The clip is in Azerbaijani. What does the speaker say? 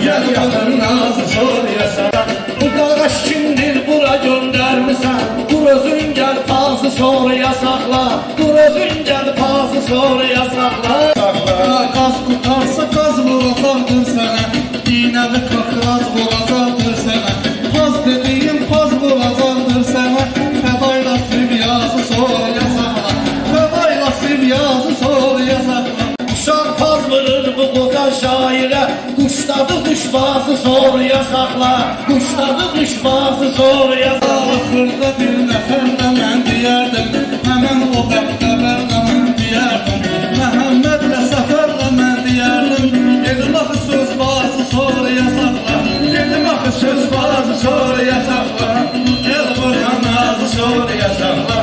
gel yakın nazı soruya sana. Bu qardaş kimdir bura göndermişsən? Dur özün gel pazı soruya sakla. Dur özün gel pazı soruya sakla. Qaz qutarsa qaz vuracaqdır sənə, iynəvi qıqraz vuracaqdır sənə. Paz dediyim paz vuracaqdır sənə, fədayla sivyazı soruya sakla. Fədayla sivyazı soruya sakla. Uşaq paz vurur bu qozan şairə, quşladı quşbazı soruya sakla. Quşladı quşbazı soruya sakla. Axırda bir nəfərlə mən deyərdim, həmən o bəxtəvərlə mən deyərdim. Məhəmmədlə səfərlə mən deyərdim, gedim axı söz bazı soruya sakla. Gedim axı söz bazı soruya sakla. Gel buradan nazı soruya sakla.